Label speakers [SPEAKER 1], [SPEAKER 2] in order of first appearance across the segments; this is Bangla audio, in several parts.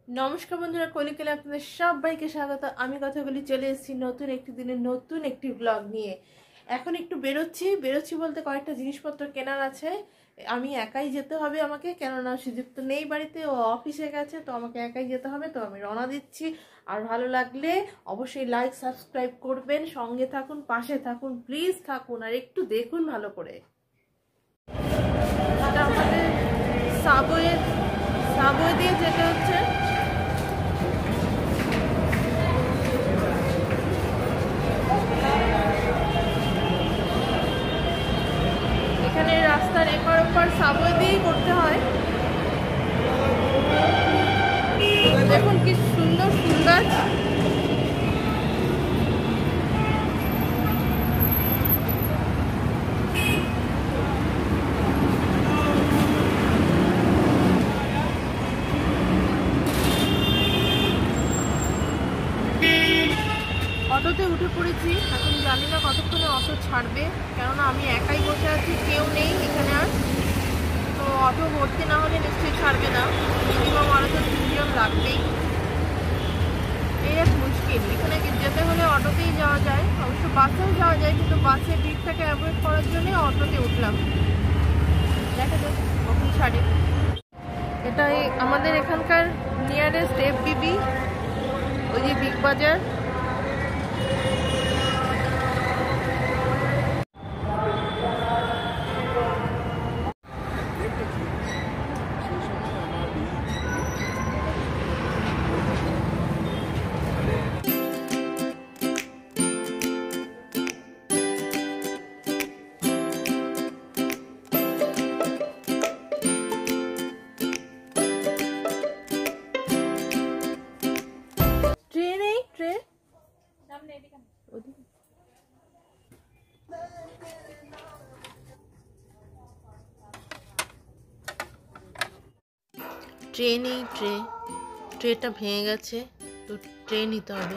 [SPEAKER 1] নমস্কার বন্ধুরা, কলিকালে আপনাদের সবাইকে স্বাগত। আমি কথাগুলি চলে এসেছি নতুন একটি দিনের নতুন একটি ব্লগ নিয়ে। এখন একটু বেরোচ্ছি বলতে কয়েকটা জিনিসপত্র কেনার আছে। আমি একাই যেতে হবে আমাকে, কেননা সুযুক্ত নেই বাড়িতে, ও অফিসে গেছে, তো আমাকে একাই যেতে হবে। তো আমি রওনা দিচ্ছি। আর ভালো লাগলে অবশ্যই লাইক সাবস্ক্রাইব করবেন, সঙ্গে থাকুন, পাশে থাকুন, প্লিজ থাকুন, আর একটু দেখুন ভালো করে। এটা আমাদের সাবওয়ে দিয়ে যেতে হচ্ছে। এখানে রাস্তার এপার ওপার সাবওয়ে দিয়েই করতে হয়। দেখুন কি সুন্দর ফুল গাছ। অটোতে উঠে পড়েছি। এখন জানি না কতক্ষণে অটো ছাড়বে, কেননা আমি একাই বসে আছি, কেউ নেই এখানে আর। তো অটো ভর্তি না হলে নিশ্চয়ই ছাড়বে না, মিনিমাম আরও তো 3 জন লাগবেই। এই এক মুশকিল, এখানে যেতে হলে অটোতেই যাওয়া যায়, অবশ্য বাসেও যাওয়া যায়, কিন্তু বাসে ভিড়টাকে অ্যাভয়েড করার জন্যই অটোতে উঠলাম। দেখা যাক কখন ছাড়ে। এটাই আমাদের এখানকার নিয়ারেস্ট এফবিবি, ওই যে বিগ বাজার। ট্রেটা ভেঙে গেছে, তো ট্রে নিতে হবে।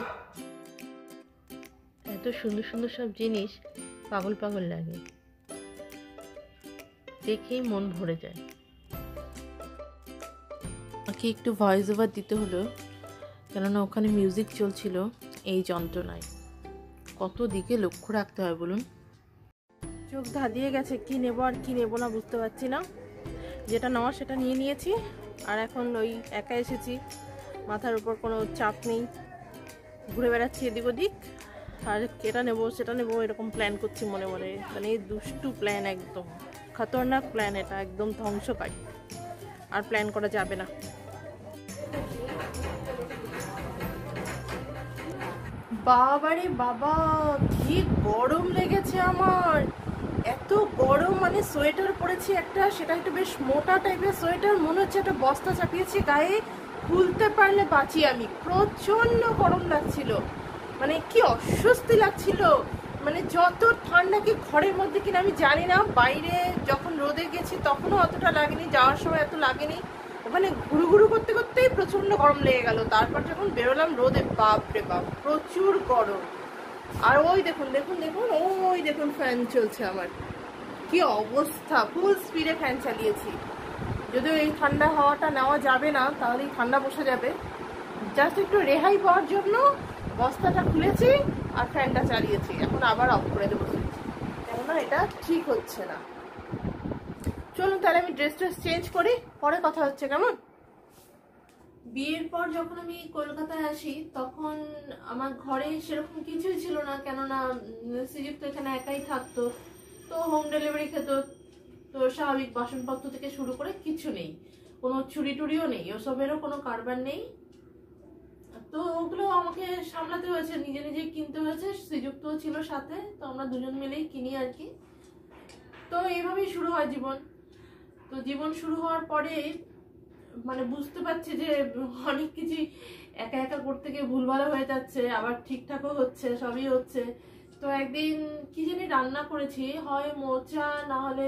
[SPEAKER 1] এত সুন্দর সুন্দর সব জিনিস, পাগল পাগল লাগে, দেখেই মন ভরে যায়। আমাকে একটু ভয়েস ওভার দিতে হলো, কেননা ওখানে মিউজিক চলছিল। এই যন্ত্রণায় কত দিকে লক্ষ্য রাখতে হয় বলুন। চোখ ধাঁধিয়ে গেছে, কি নেবো আর কি নেবো না বুঝতে পারছি না। যেটা নেওয়া সেটা নিয়ে নিয়েছি, আর এখন ওই একা এসেছি, মাথার উপর কোনো চাপ নেই, ঘুরে বেড়াচ্ছি এদিক ওদিক, আর এটা নেবো সেটা নেবো এরকম প্ল্যান করছি মনে মনে। মানে এই দুষ্টু প্ল্যান, একদম খতরনাক প্ল্যান, এটা একদম ধ্বংসকারী, আর প্ল্যান করা যাবে না। বাবারে বাবা, কি গরম লেগেছে আমার, এত গরম। মানে সোয়েটার পরেছি একটা, সেটা একটু বেশ মোটা টাইপের সোয়েটার, মনে হচ্ছে একটা বস্তা চাপিয়েছি গায়ে, খুলতে পারলে বাঁচি আমি। প্রচন্ড গরম লাগছিল, মানে কি অস্বস্তি লাগছিল। মানে যত ঠান্ডা কি ঘরের মধ্যে কিনা আমি জানি না, বাইরে যখন রোদে গেছি তখনও অতটা লাগেনি, যাওয়ার সময় এত লাগেনি। ওখানে ঘুরু ঘুরু করতে করতেই প্রচন্ড গরম লেগে গেল। তারপর যখন বেরোলাম রোদে, বাপ রে বাপ, প্রচুর গরম। আর ওই দেখুন দেখুন দেখুন, ওই দেখুন ফ্যান চলছে আমার, কি অবস্থা। ফুল স্পিডে ফ্যান চালিয়েছি, যদিও এই ঠান্ডা হাওয়াটা নেওয়া যাবে না, তাহলেই ঠান্ডা বসে যাবে। জাস্ট একটু রেহাই পাওয়ার জন্য বস্তাটা খুলেছি আর ফ্যানটা চালিয়েছি। এখন আবার অফ করে দেবো, কেননা এটা ঠিক হচ্ছে না। চলুন তাহলে আমি ড্রেস চেঞ্জ করি, পরে কথা হচ্ছে কেমন। বিয়ের পর যখন আমি কলকাতায় আসি, তখন আমার ঘরে সেরকম কিছুই ছিল না, কেননা শ্রীযুক্ত এখানে একাই থাকতো, তো হোম ডেলিভারি খেত। তো স্বাভাবিক বাসনপত্র থেকে শুরু করে কিছু নেই, কোনো চুরি টুরিও নেই, ওসবেরও কোনো কারবার নেই। তো ওগুলো আমাকে সামলাতে হয়েছে, নিজে নিজেই কিনতে হয়েছে, শ্রীযুক্তও ছিল সাথে, তো আমরা দুজন মিলেই কিনি আর কি। তো এইভাবেই শুরু হয় জীবন। তো জীবন শুরু হওয়ার পরে মানে বুঝতে পারছি যে অনেক কিছু একা একা করতে গিয়ে ভুলভাল হয়ে যাচ্ছে, আবার ঠিকঠাকও হচ্ছে, সবই হচ্ছে। তো একদিন কি জানি রান্না করেছি, হয় মোচা না হলে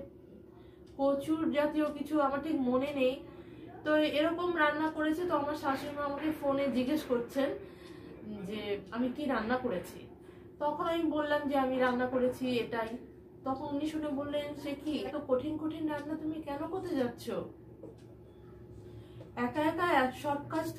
[SPEAKER 1] কচুর জাতীয় কিছু, আমার ঠিক মনে নেই। তো এরকম রান্না করেছে, তো আমার শাশুড়ি মা আমাকে ফোনে জিজ্ঞেস করছেন যে আমি কি রান্না করেছি। তখন আমি বললাম যে আমি রান্না করেছি এটাই। তখন উনি শুনে বললেন, সে কি এত কঠিন কঠিন রান্না তুমি কেন করতে যাচ্ছ, একা একা সব কাজ তুমি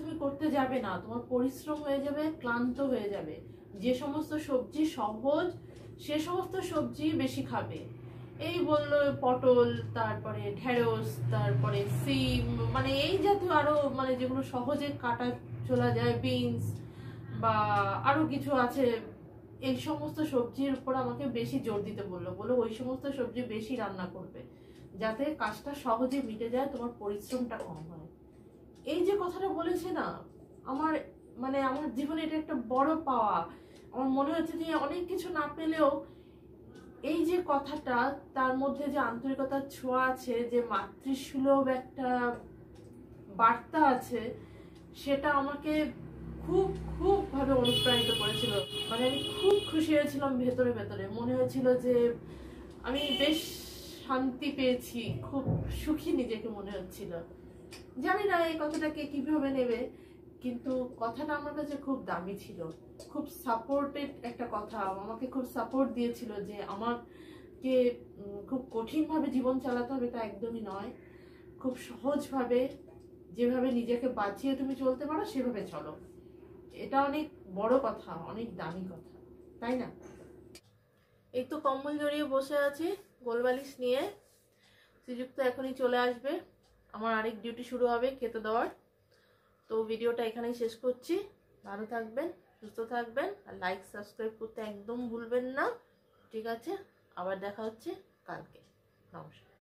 [SPEAKER 1] মুখে যাবে না, তোমার পরিশ্রম হয়ে যাবে, ক্লান্ত হয়ে যাবে। যে সমস্ত সবজি সহজ সে সমস্ত সবজি বেশি খাবে। এই বললো পটল, তারপরে ঢেঁড়স, তারপরে সিম, মানে এই জাতীয় আরো মানে যেগুলো সহজে কাটা চলা যায়, বিনস বা আরো কিছু আছে, এই সমস্ত সবজির উপর আমাকে বেশি জোর দিতে বললো। ওই সমস্ত সবজি বেশি রান্না করবে যাতে কাজটা সহজে মিটে যায়, তোমার পরিশ্রমটা কম হয়। এই যে কথাটা বলেছে না, আমার মানে আমার জীবনে এটা একটা বড় পাওয়া। আমার মনে হচ্ছে যে অনেক কিছু না পেলেও এই যে কথাটা, তার মধ্যে যে আন্তরিকতার ছোঁয়া আছে, যে মাতৃসুলভ একটা বার্তা আছে, সেটা আমাকে খুব খুব ভাবে অনুপ্রাণিত করেছিল। মানে আমি খুব খুশি হয়েছিলাম, ভেতরে ভেতরে মনে হয়েছিল যে আমি বেশ শান্তি পেয়েছি, খুব সুখী নিজেকে মনে হচ্ছিল। জানি না এই কথাটাকে কিভাবে নেবে, কিন্তু কথাটা আমার কাছে খুব দামি ছিল, খুব সাপোর্টেড একটা কথা। আমাকে খুব সাপোর্ট দিয়েছিল যে আমাকে খুব কঠিনভাবে জীবন চালাতে হবে তা একদমই নয়, খুব সহজভাবে যেভাবে নিজেকে বাঁচিয়ে তুমি চলতে পারো সেভাবে চলো। এটা অনেক বড় কথা, অনেক দামি কথা, তাই না? এই তো কম্বল জড়িয়ে বসে আছি গোলবালিশ নিয়ে। শ্রীযুক্ত এখনই চলে আসবে, আমার আরেক ডিউটি শুরু হবে খেতে দেওয়ার। তো ভিডিওটা এখানেই শেষ করছি। ভালো থাকবেন, সুস্থ থাকবেন, আর লাইক সাবস্ক্রাইব করতে একদম ভুলবেন না। ঠিক আছে, আবার দেখা হচ্ছে কালকে। নমস্কার।